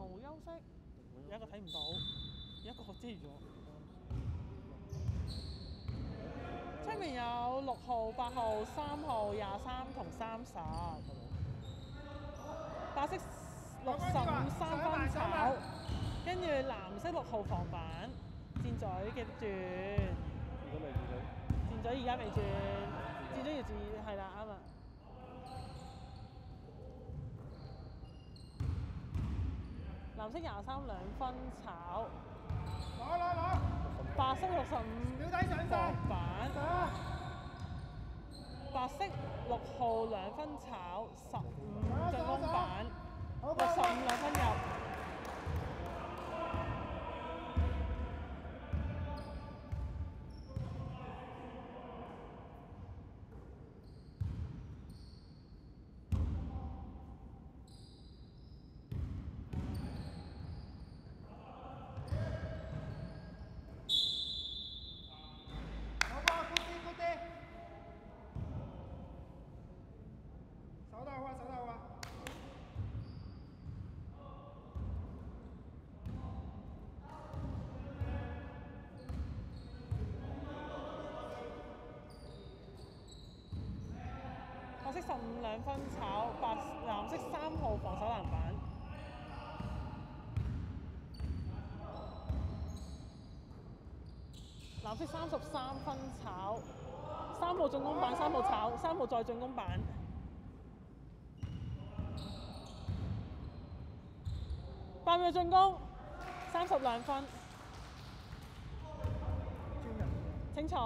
後休息，有一個睇唔到，有一個遮住咗。出面有6號、8號、3號、23同30。白色65三分炒，跟住藍色6號防板，箭嘴記得轉。箭嘴而家未轉，箭嘴要轉係啦，啱啦。藍色23 2分炒，攞！白色65防板，白色6號2分炒，15進攻板，65 2分入。白色15 2分炒，藍色3號防守籃板。藍色33分炒，3號進攻板，3號炒，3號再進攻板。8秒進攻，32分。清楚。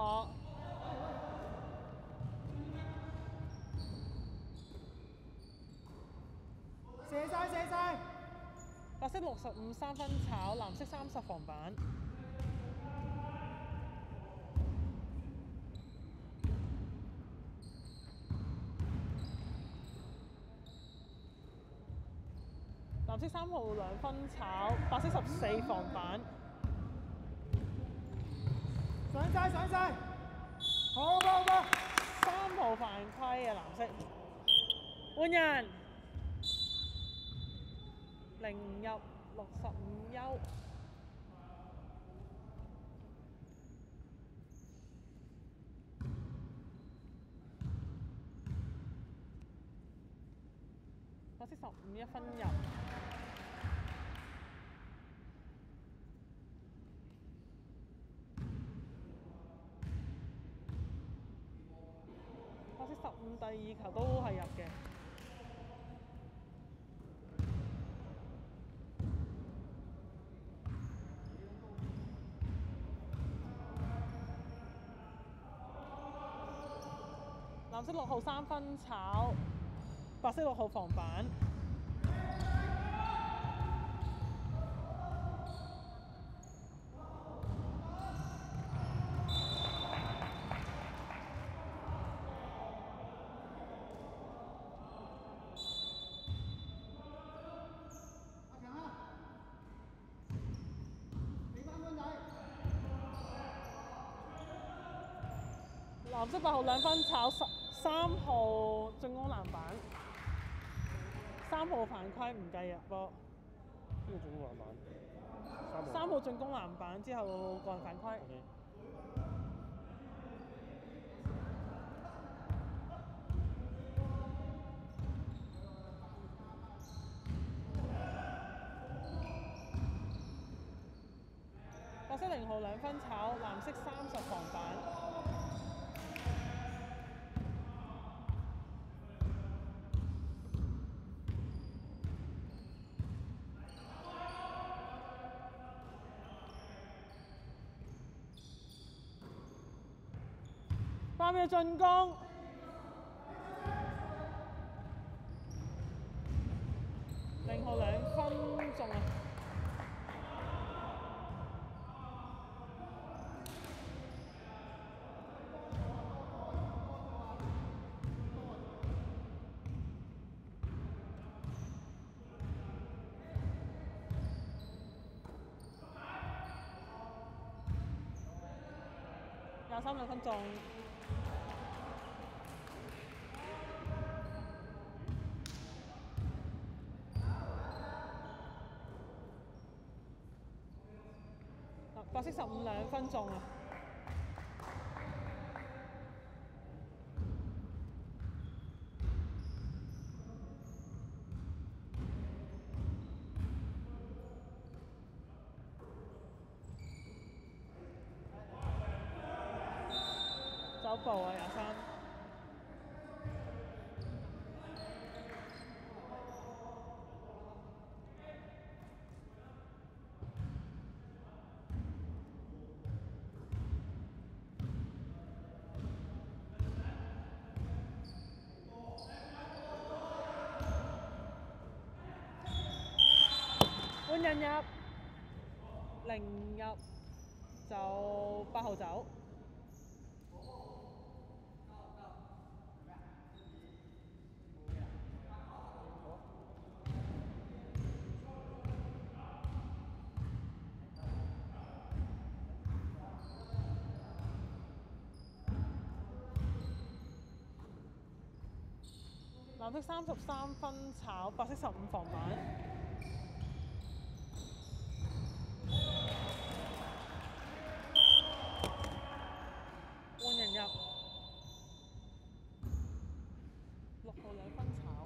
射晒！白色65 3分炒，藍色30防板。藍色3號2分炒，白色14防板。上晒！好！3號犯規啊，藍色。換人。0入65休。白色15 1分入。白色15第2球都係入嘅。藍色6號3分炒，白色6號防板。藍色8號2分炒，3號進攻籃板，3號犯規唔計入波。 邊個進攻籃板 ？3號進攻籃板之後個人犯規。白色0號2分炒，藍色30防板。8秒進攻。0號2分中啊！23 2分中。 白色152分鐘啊！走步啊，23。換人入，0入就8號走。藍色33分炒，白色15防板。換人入，6號2分炒。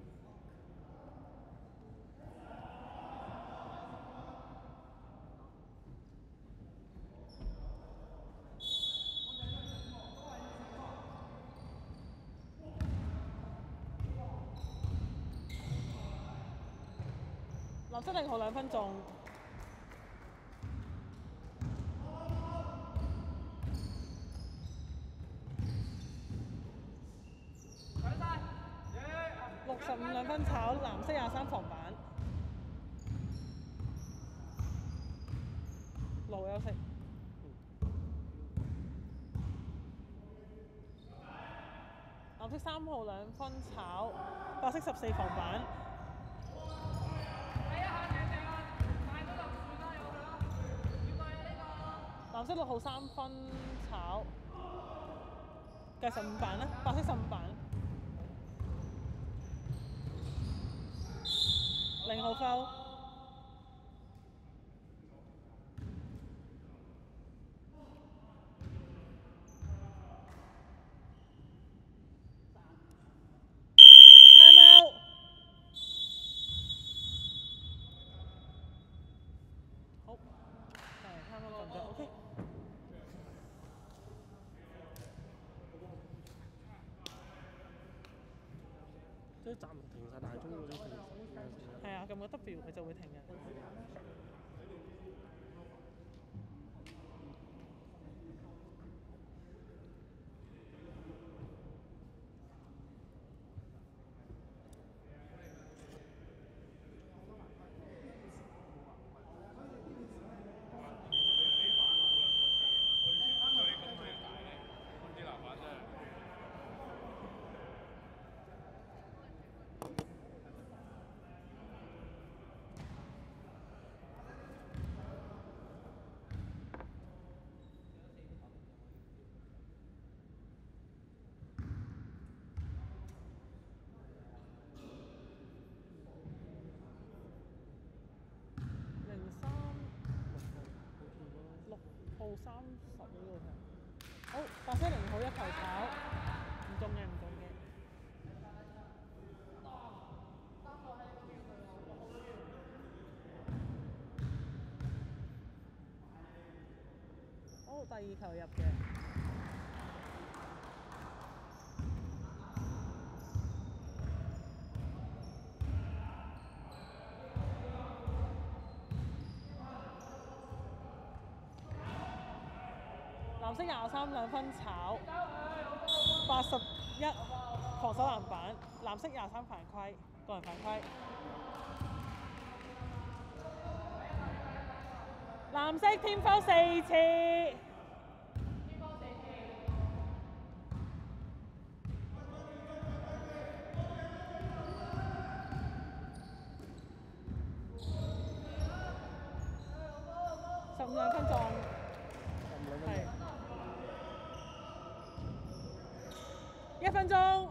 藍色0號2分鐘。65 2分炒，藍色23防板。路休息。藍色3號2分炒，白色14防板。藍色6號3分炒，計15板啦，白色15板。0號 foul。time out。好，係 time out 咁就 OK。 即係暫停晒大鐘嗰啲停。 係啊，撳個 W 佢就會停嘅。30呢度係。好，白色0號1球炒，唔中嘅，唔中嘅。好，第2球入嘅。藍色23 2分炒，81防守籃板，藍色23犯規，個人犯規。藍色天foul 4次。15 2分鐘。係。1分鐘。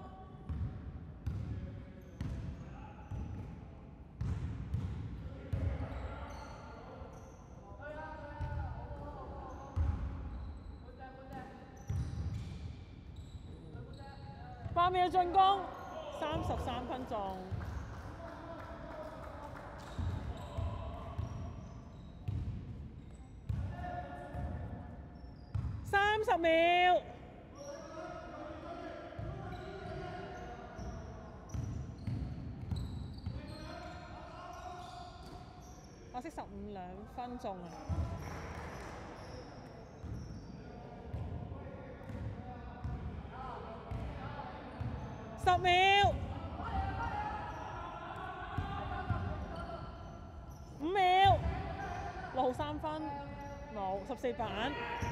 8秒進攻，33分鐘。30秒。可惜15兩分鐘啊！10秒，5秒，6號3分，冇14板。